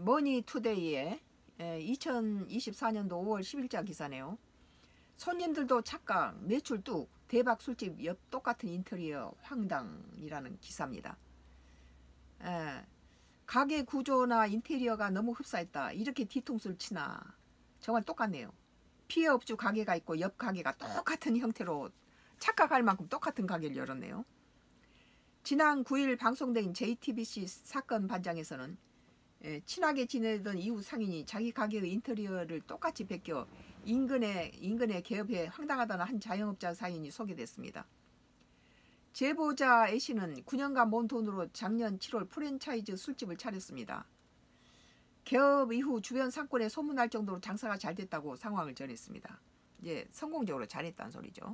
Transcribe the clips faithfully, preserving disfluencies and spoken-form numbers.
머니투데이의 이천이십사 년도 오월 십일자 기사네요. 손님들도 착각, 매출 뚝, 대박 술집 옆 똑같은 인테리어 황당이라는 기사입니다. 에, 가게 구조나 인테리어가 너무 흡사했다. 이렇게 뒤통수를 치나. 정말 똑같네요. 피해 업주 가게가 있고 옆 가게가 똑같은 형태로 착각할 만큼 똑같은 가게를 열었네요. 지난 구일 방송된 제이티비씨 사건 반장에서는 예, 친하게 지내던 이웃 상인이 자기 가게의 인테리어를 똑같이 베껴 인근에, 인근에 개업해 황당하다는 한 자영업자 사연이 소개됐습니다. 제보자 A씨는 구 년간 모은 돈으로 작년 칠월 프랜차이즈 술집을 차렸습니다. 개업 이후 주변 상권에 소문날 정도로 장사가 잘 됐다고 상황을 전했습니다. 이제 성공적으로 잘했다는 소리죠.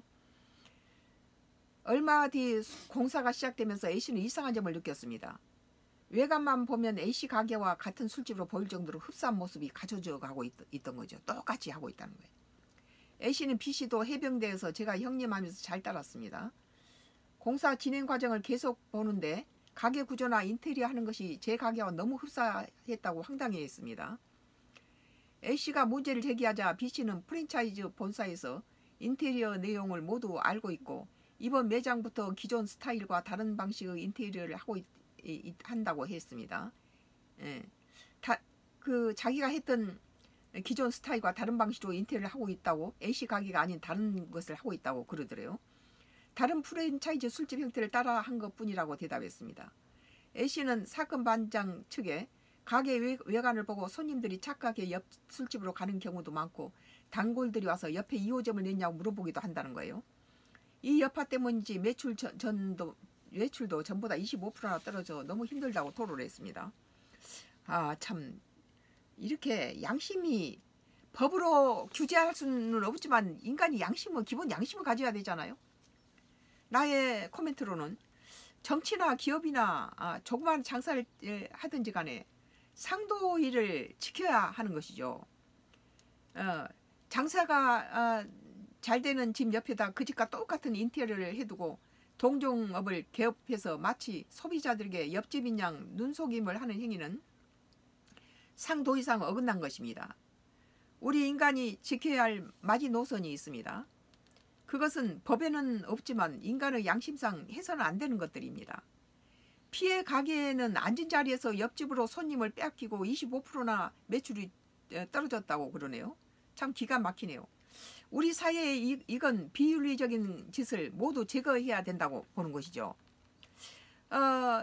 얼마 뒤 공사가 시작되면서 A씨는 이상한 점을 느꼈습니다. 외관만 보면 A씨 가게와 같은 술집으로 보일 정도로 흡사한 모습이 갖춰져 가고 있, 있던 거죠. 똑같이 하고 있다는 거예요. A씨는 B씨도 해병대에서 제가 형님하면서 잘 따랐습니다. 공사 진행 과정을 계속 보는데 가게 구조나 인테리어 하는 것이 제 가게와 너무 흡사했다고 황당해했습니다. A씨가 문제를 제기하자 B씨는 프랜차이즈 본사에서 인테리어 내용을 모두 알고 있고 이번 매장부터 기존 스타일과 다른 방식의 인테리어를 하고 있, 이, 한다고 했습니다. 예. 다, 그 자기가 했던 기존 스타일과 다른 방식으로 인테리어를 하고 있다고 A씨 가게가 아닌 다른 것을 하고 있다고 그러더래요. 다른 프랜차이즈 술집 형태를 따라 한 것뿐이라고 대답했습니다. A씨는 사건 반장 측에 가게 외, 외관을 보고 손님들이 착각해 옆 술집으로 가는 경우도 많고 단골들이 와서 옆에 이 호점을 냈냐고 물어보기도 한다는 거예요. 이 여파 때문인지 매출 전, 전도 매출도 전보다 이십오 퍼센트나 떨어져 너무 힘들다고 토로를 했습니다. 아, 참 이렇게 양심이 법으로 규제할 수는 없지만 인간이 양심은 기본 양심을 가져야 되잖아요. 나의 코멘트로는 정치나 기업이나 아, 조그만 장사를 하든지 간에 상도일을 지켜야 하는 것이죠. 어, 장사가 아, 잘 되는 집 옆에다 그 집과 똑같은 인테리어를 해두고 동종업을 개업해서 마치 소비자들에게 옆집인 양 눈속임을 하는 행위는 상도이상 어긋난 것입니다. 우리 인간이 지켜야 할 마지노선이 있습니다. 그것은 법에는 없지만 인간의 양심상 해서는 안 되는 것들입니다. 피해 가게에는 앉은 자리에서 옆집으로 손님을 빼앗기고 이십오 퍼센트나 매출이 떨어졌다고 그러네요. 참 기가 막히네요. 우리 사회에 이, 이건 비윤리적인 짓을 모두 제거해야 된다고 보는 것이죠. 어,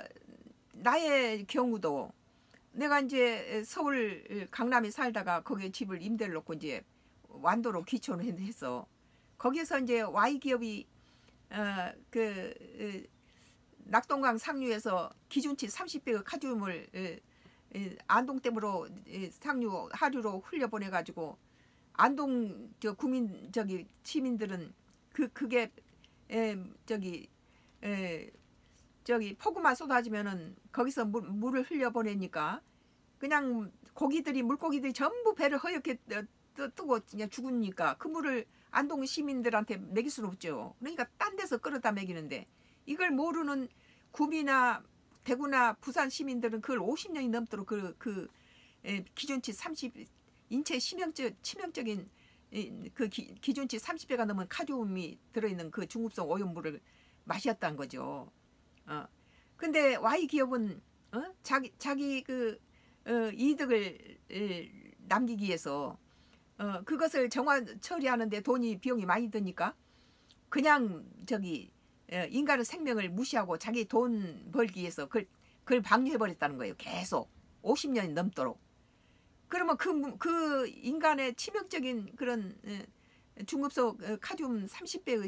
나의 경우도 내가 이제 서울 강남에 살다가 거기에 집을 임대를 놓고 이제 완도로 귀촌을 해서 거기에서 이제 Y 기업이 어, 그 어, 낙동강 상류에서 기준치 삼십 배의 카드뮴을 어, 어, 안동댐으로 상류 하류로 흘려보내 가지고 안동 저 국민 저기 시민들은 그 그게 에, 저기 에, 저기 폭우만 쏟아지면은 거기서 물, 물을 흘려보내니까 그냥 고기들이 물고기들이 전부 배를 허옇게 뜨, 뜨고 그냥 죽으니까 그 물을 안동 시민들한테 먹일 수는 없죠. 그러니까 딴 데서 끌어다 먹이는데 이걸 모르는 구미나 대구나 부산 시민들은 그걸 오십 년이 넘도록 그, 그 에, 기준치 삼십 인체 치명적, 치명적인 그 기, 기준치 삼십 배가 넘은 카드뮴이 들어있는 그 중급성 오염물을 마셨다는 거죠. 어. 근데 Y 기업은 어? 자기 자기 그 어, 이득을 에, 남기기 위해서 어, 그것을 정화 처리하는데 돈이 비용이 많이 드니까 그냥 저기 에, 인간의 생명을 무시하고 자기 돈 벌기 위해서 그걸, 그걸 방류해 버렸다는 거예요. 계속 오십 년이 넘도록. 그러면 그, 그 인간의 치명적인 그런 중급소 카드뮴 삼십 배의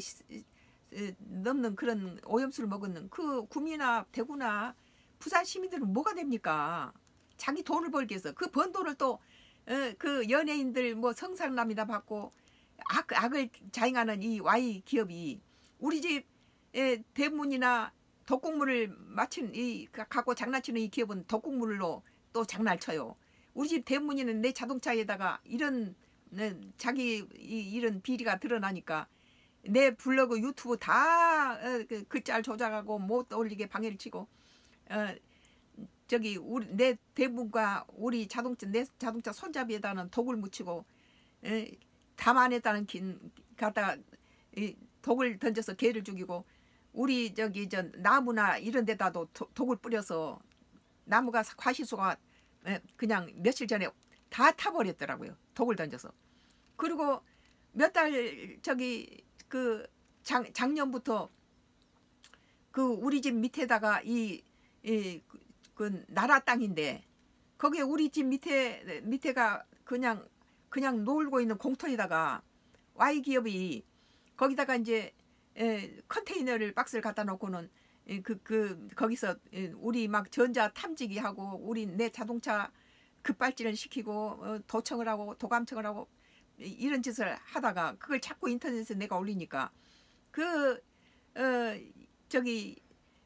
넘는 그런 오염수를 먹는 그 구미나 대구나 부산 시민들은 뭐가 됩니까? 자기 돈을 벌기 위해서 그 번 돈을 또 그 연예인들 뭐 성상남이나 받고 악, 악을 자행하는 이 Y 기업이 우리 집 대문이나 독곡물을 마친 이 갖고 장난치는 이 기업은 독곡물로 또 장난을 쳐요. 우리 집 대문이는 내 자동차에다가 이런 자기 이런 비리가 드러나니까 내 블로그 유튜브 다 어, 그 글자를 조작하고 못 올리게 방해를 치고 어, 저기 우리 내 대문과 우리 자동차 내 자동차 손잡이에다는 독을 묻히고 에, 담 안에다는 긴 갖다가 이, 독을 던져서 개를 죽이고 우리 저기 저 나무나 이런 데다도 도, 독을 뿌려서 나무가 과시수가 에, 그냥 며칠 전에 다 타버렸더라고요. 독을 던져서. 그리고 몇 달 저기 그 작, 작년부터 그 우리 집 밑에다가 이, 이 그 나라 땅인데 거기에 우리 집 밑에 밑에가 그냥 그냥 놀고 있는 공터에다가 와이 기업이 거기다가 이제 에, 컨테이너를 박스를 갖다 놓고는 그, 그 거기서 우리 막 전자 탐지기 하고 우리 내 자동차 급발진을 시키고 어, 도청을 하고 도감청을 하고 이런 짓을 하다가 그걸 자꾸 인터넷에 내가 올리니까 그 어, 저기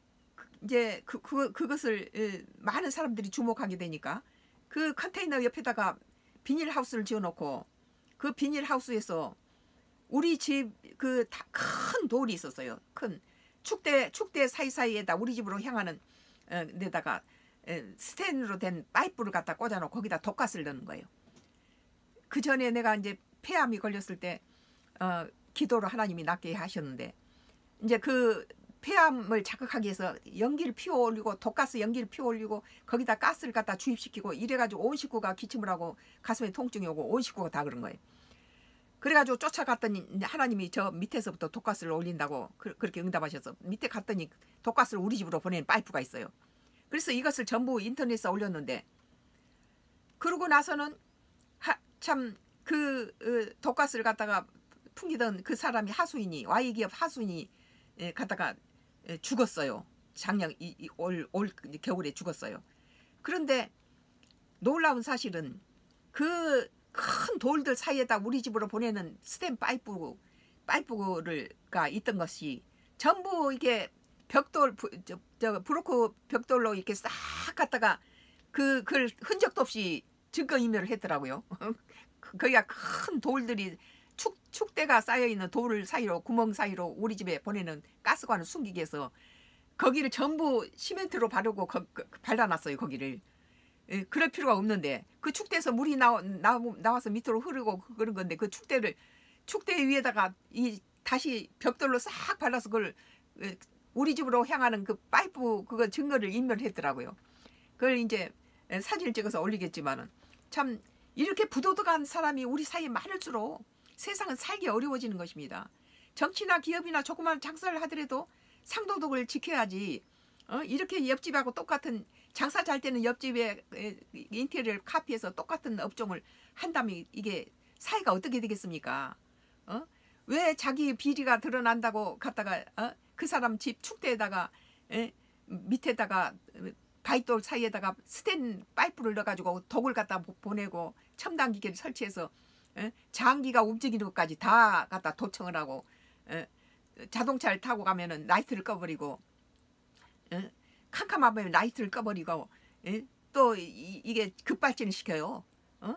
이제 그, 그 그것을 에, 많은 사람들이 주목하게 되니까 그 컨테이너 옆에다가 비닐하우스를 지어놓고 그 비닐하우스에서 우리 집 그 큰 돌이 있었어요. 큰 축대 축대 사이사이에다 우리 집으로 향하는 어, 데다가 에, 스텐으로 된 파이프를 갖다 꽂아놓고 거기다 독가스를 넣는 거예요. 그 전에 내가 이제 폐암이 걸렸을 때 어, 기도로 하나님이 낫게 하셨는데 이제 그 폐암을 자극하기 위해서 연기를 피워 올리고 독가스 연기를 피워 올리고 거기다 가스를 갖다 주입시키고 이래가지고 온 식구가 기침을 하고 가슴에 통증이 오고 온 식구가 다 그런 거예요. 그래가지고 쫓아갔더니 하나님이 저 밑에서부터 독가스를 올린다고 그, 그렇게 응답하셔서 밑에 갔더니 독가스를 우리 집으로 보내는 파이프가 있어요. 그래서 이것을 전부 인터넷에 올렸는데 그러고 나서는 참 그 어, 독가스를 갖다가 풍기던 그 사람이 하수인이 와이 기업 하수인이 에, 갖다가 에, 죽었어요. 작년 이, 이, 올, 올 겨울에 죽었어요. 그런데 놀라운 사실은 그 큰 돌들 사이에다 우리 집으로 보내는 스텐 파이프 파이프가 있던 것이 전부 이게 벽돌 저, 저 브로크 벽돌로 이렇게 싹 갖다가 그 그 흔적도 없이 증거인멸을 했더라고요. 거기가 큰 돌들이 축, 축대가 쌓여있는 돌 사이로 구멍 사이로 우리 집에 보내는 가스관을 숨기기 위해서 거기를 전부 시멘트로 바르고 거, 거, 발라놨어요. 거기를. 에, 그럴 필요가 없는데 그 축대에서 물이 나와, 나와서 밑으로 흐르고 그런 건데 그 축대를 축대 위에다가 이 다시 벽돌로 싹 발라서 그걸 에, 우리 집으로 향하는 그 파이프 그거 증거를 인멸했더라고요. 그걸 이제 사진을 찍어서 올리겠지만은 참 이렇게 부도덕한 사람이 우리 사이에 많을수록 세상은 살기 어려워지는 것입니다. 정치나 기업이나 조그만 장사를 하더라도 상도덕을 지켜야지. 어? 이렇게 옆집하고 똑같은 장사 잘 되는 옆집의 인테리어를 카피해서 똑같은 업종을 한다면 이게 사이가 어떻게 되겠습니까? 어? 왜 자기 비리가 드러난다고 갖다가 어? 그 사람 집 축대에다가 에? 밑에다가 바위돌 사이에다가 스텐 파이프를 넣어가지고 독을 갖다 보내고 첨단기계를 설치해서 에? 장기가 움직이는 것까지 다 갖다 도청을 하고 에? 자동차를 타고 가면은 라이트를 꺼버리고 에? 캄캄하면 라이트를 꺼버리고 에? 또 이, 이게 급발진을 시켜요. 어?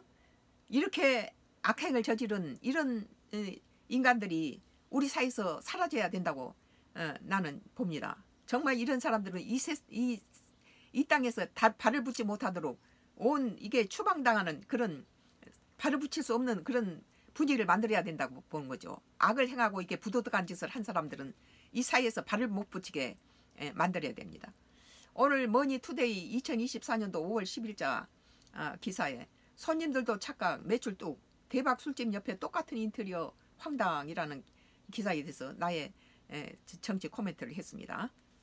이렇게 악행을 저지른 이런 에, 인간들이 우리 사이에서 사라져야 된다고 어, 나는 봅니다. 정말 이런 사람들은 이, 세, 이, 이 땅에서 다, 발을 붙지 못하도록 온 이게 추방당하는 그런 발을 붙일 수 없는 그런 분위기를 만들어야 된다고 보는 거죠. 악을 행하고 이게 부도덕한 짓을 한 사람들은 이 사이에서 발을 못 붙이게 에, 만들어야 됩니다. 오늘 머니투데이 이천이십사 년도 오월 십일자 아, 기사에 손님들도 착각 매출 뚝 대박 술집 옆에 똑같은 인테리어 황당이라는 기사에 대해서 나의 에, 정치 코멘트를 했습니다.